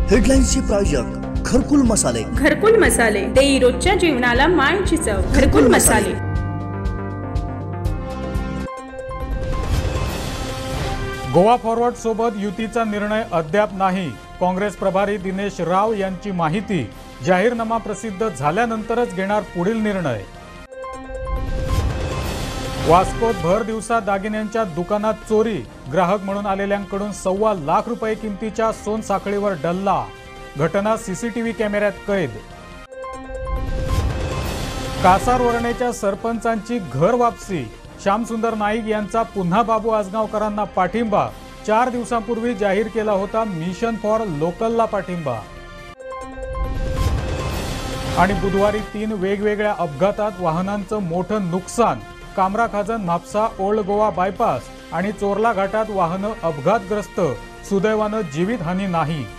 हेडलाईन्सचे प्रायोजक घरकुल मसाले. घरकुल मसाले देई रोजच्या जीवनाला मायेची चव. घरकुल मसाले. गोवा फॉरवर्ड सोबत युतीचा निर्णय अद्याप नाही. काँग्रेस प्रभारी दिनेश राव यांची माहिती. जाहीरनामा प्रसिद्ध झाल्यानंतरच घेणार पुढील निर्णय. वास्कोत भर दिवसा दागिन्यांच्या दुकानात चोरी. ग्राहक म्हणून आलेल्यांकडून ₹1.25 लाख किमतीच्या सोनसाखळीवर डल्ला. घटना सीसीटीव्ही कॅमेऱ्यात कैद. कासारवरण्याच्या सरपंचांची घर वापसी. श्यामसुंदर नाईक यांचा पुन्हा बाबू आजगावकरांना पाठिंबा. 4 दिवसांपूर्वी जाहीर केला होता मिशन फॉर लोकलला पाठिंबा. आणि बुधवारी 3 वेगवेगळ्या अपघातात वाहनांचं मोठं नुकसान. कामराखाजन म्हापसा ओल्ड गोवा बायपास आणि चोरला घाटात वाहनं अपघातग्रस्त. सुदैवानं जीवितहानी नाही.